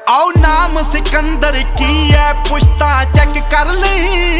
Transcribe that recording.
आओ नाम सिकंदर की है पुश्ता चेक कर ली।